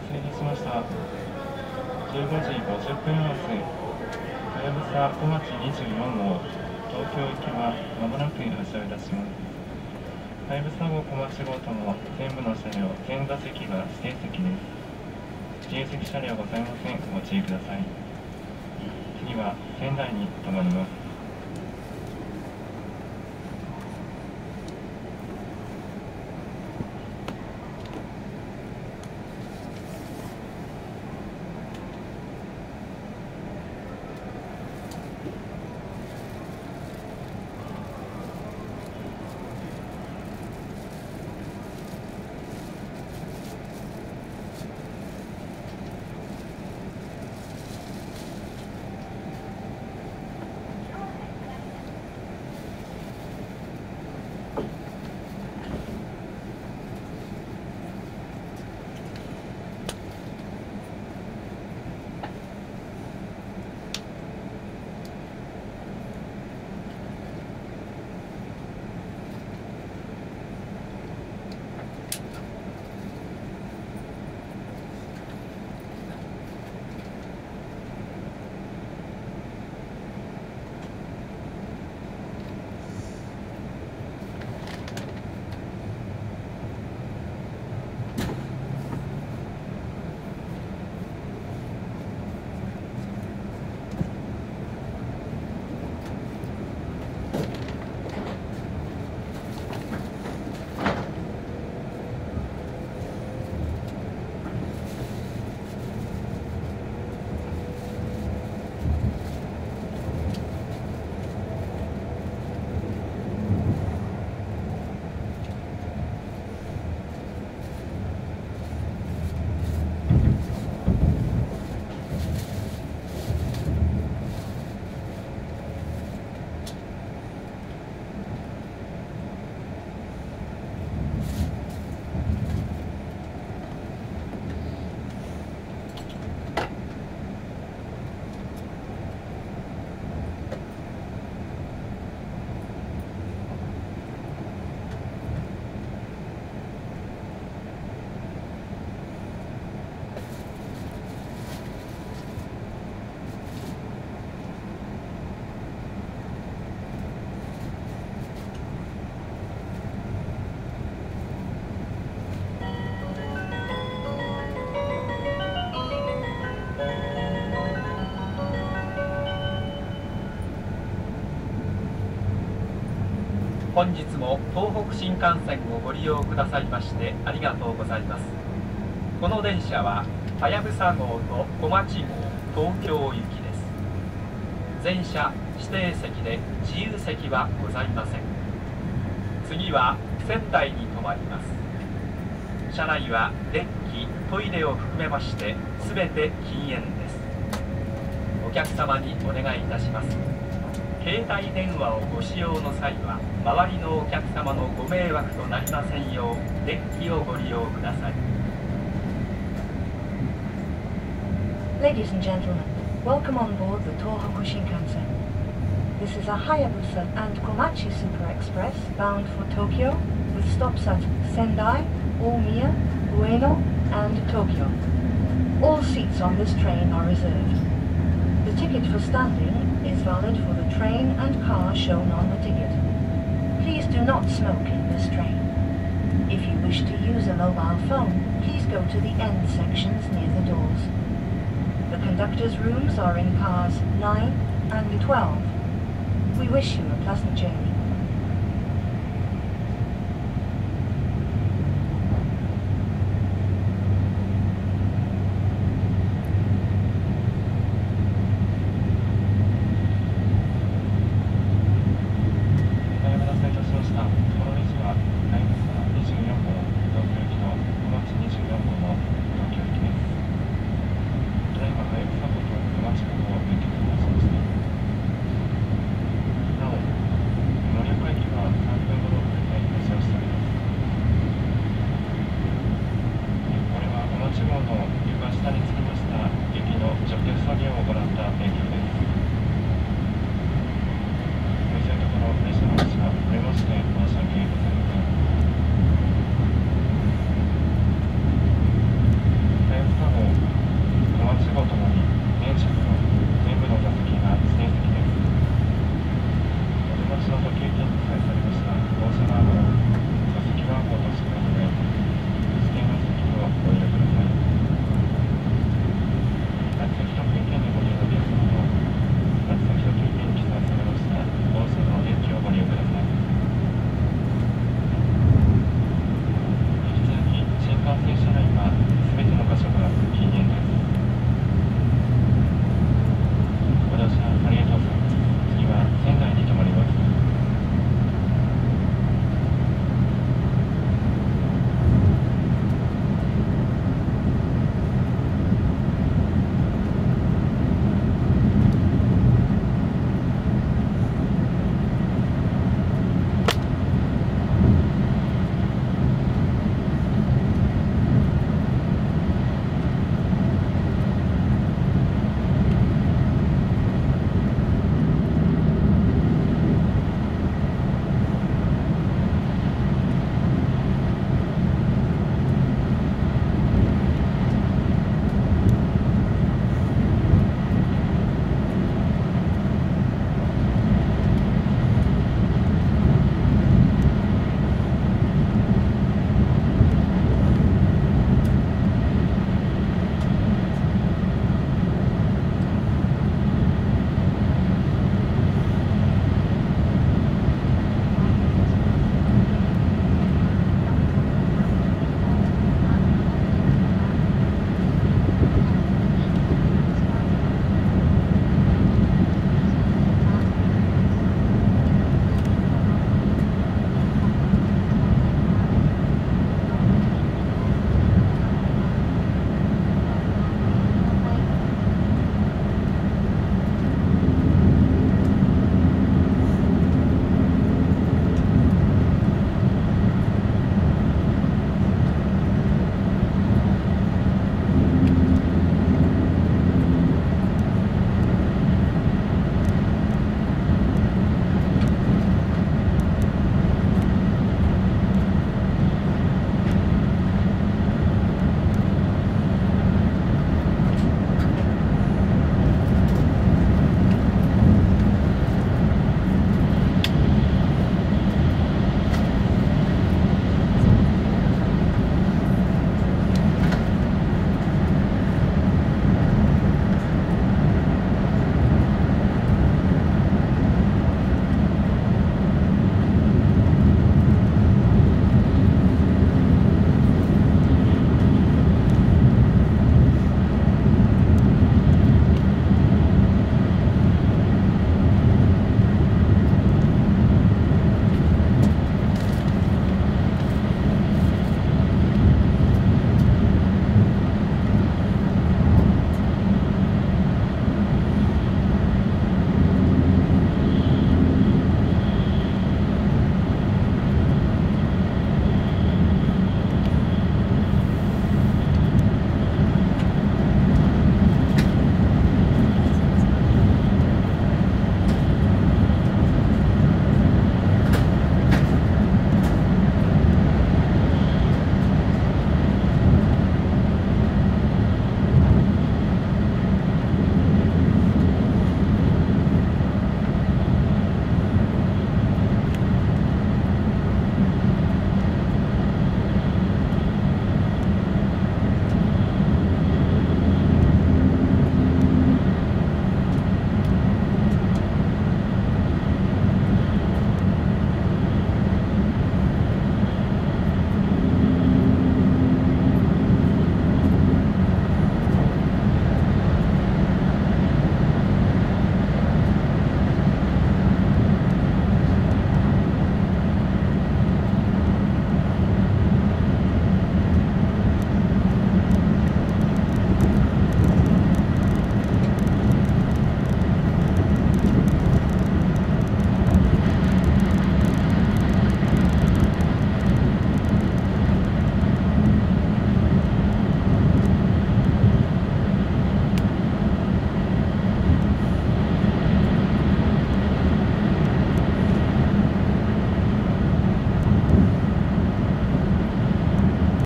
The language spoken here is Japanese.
せいたしました。15時50分発、はやぶさ小町24号、東京行きはまもなく発車いたします。はやぶさ号小町号とも全部の車両、全座席が指定席です。自由席車両ございません。ご注意ください。次は仙台に停まります。 本日も東北新幹線をご利用くださいましてありがとうございます。この電車ははやぶさ号と小町号、東京行きです。全車指定席で自由席はございません。次は仙台に停まります。車内はデッキ、トイレを含めまして全て禁煙です。お客様にお願いいたします。携帯電話をご使用の際は周りのお客様のご迷惑となりませんようデッキをご利用ください。 Ladies and gentlemen, welcome on board the Tohoku Shinkansen. This is a Hayabusa and Komachi Super Express bound for Tokyo with stops at Sendai, Omiya, Ueno and Tokyo. All seats on this train are reserved. The ticket for standing is valid for the train and car shown on the ticket. Please do not smoke in this train. If you wish to use a mobile phone, please go to the end sections near the doors. The conductor's rooms are in cars 9 and 12. We wish you a pleasant journey.